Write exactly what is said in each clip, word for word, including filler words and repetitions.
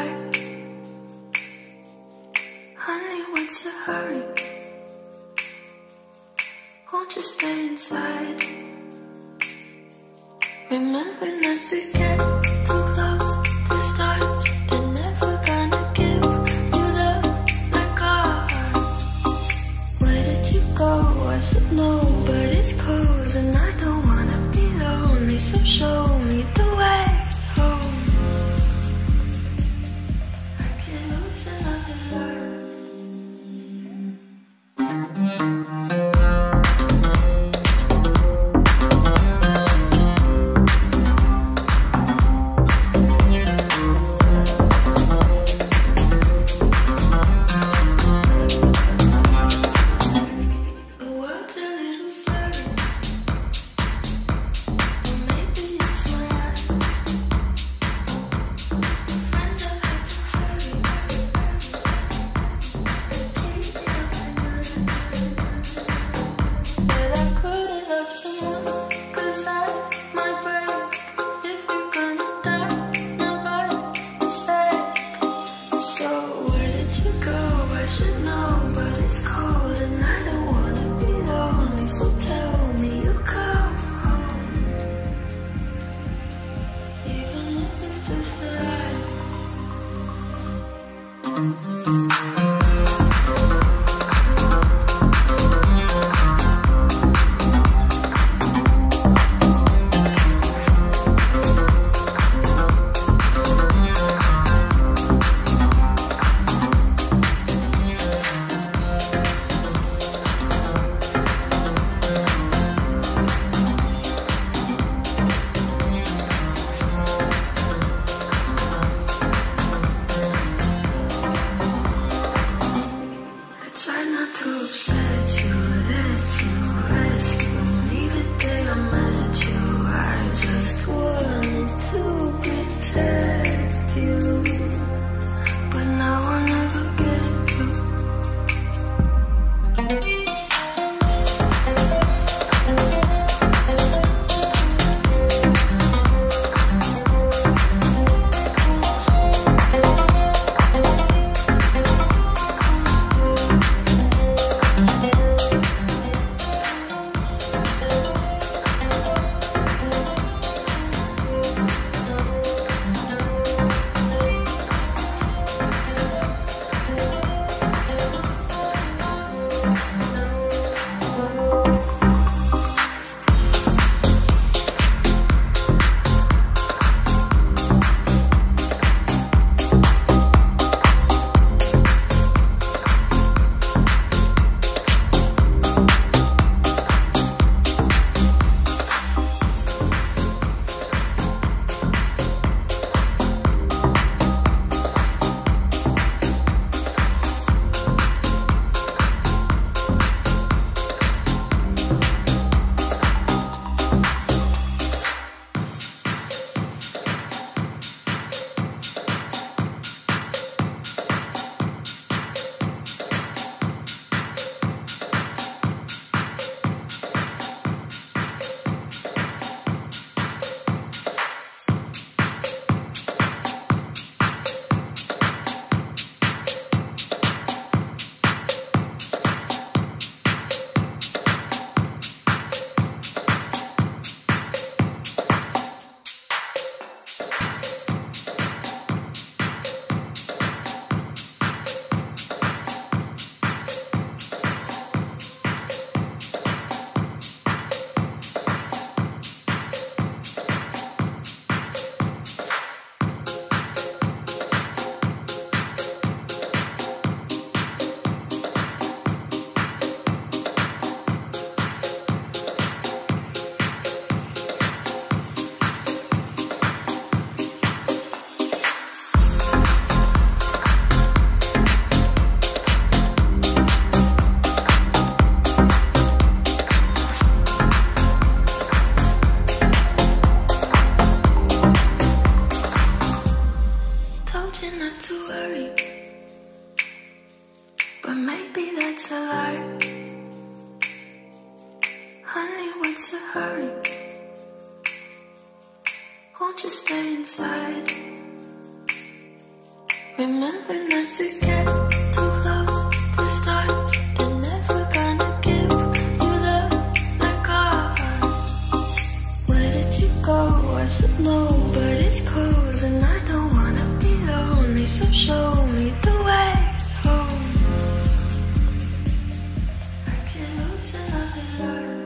light. Honey, what's the hurry? Won't you stay inside? Remember not to get too close to stars. They're never gonna give you love like ours. Where did you go? I should know, but it's cold and I don't wanna be lonely. So show me the way home. I can't lose another love. Won't you stay inside? Remember not to get too close to stars. They're never gonna give you love like ours. Where did you go? I should know, but it's cold and I don't wanna be lonely. So show me the way home. I can't lose another love.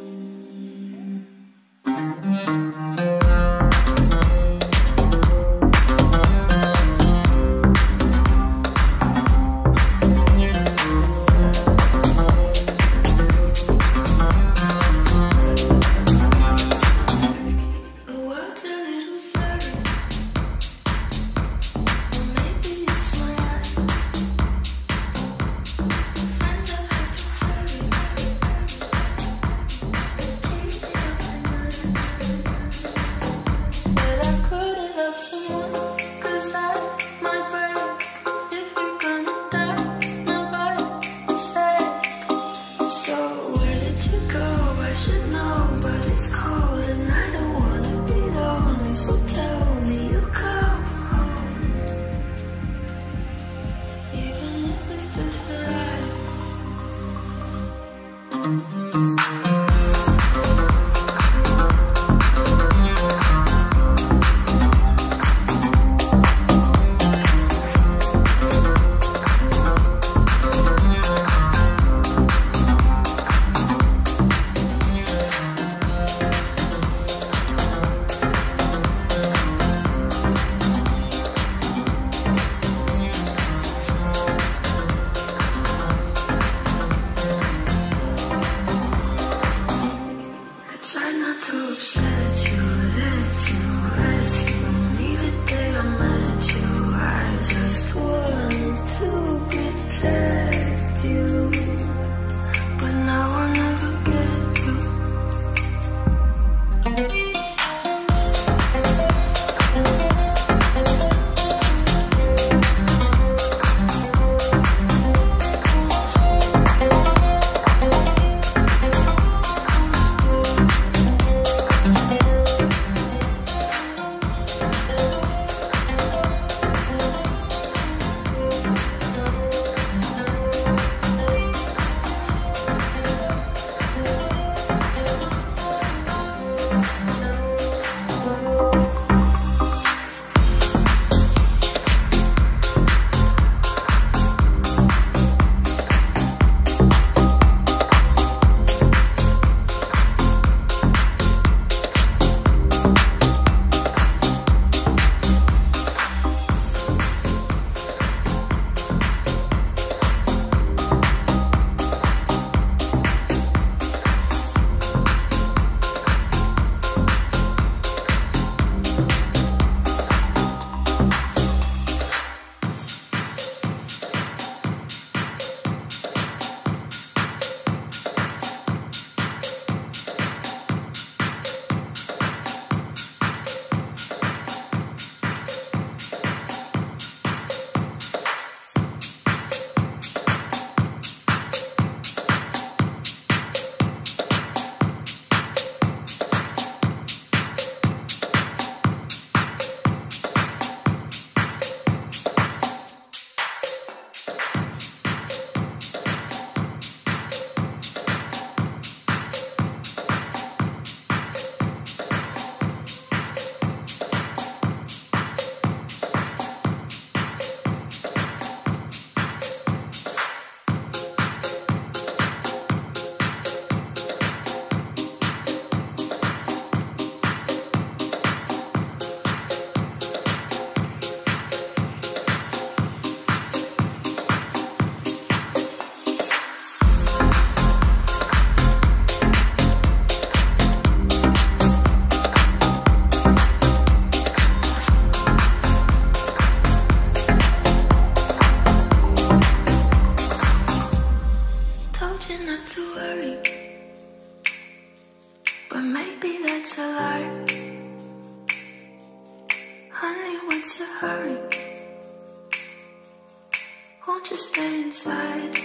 Won't you stay inside?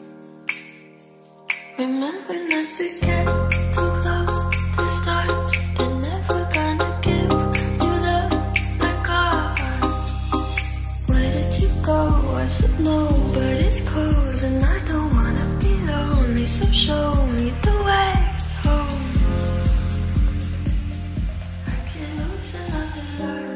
Remember not to get too close to stars. They're never gonna give you love like ours. Where did you should know, but it's cold and I don't wanna be lonely. So show me the way home. I can't lose another love.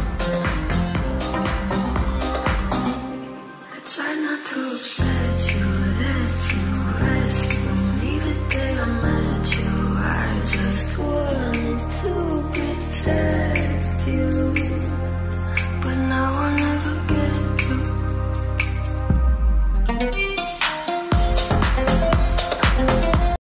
Try not to upset you.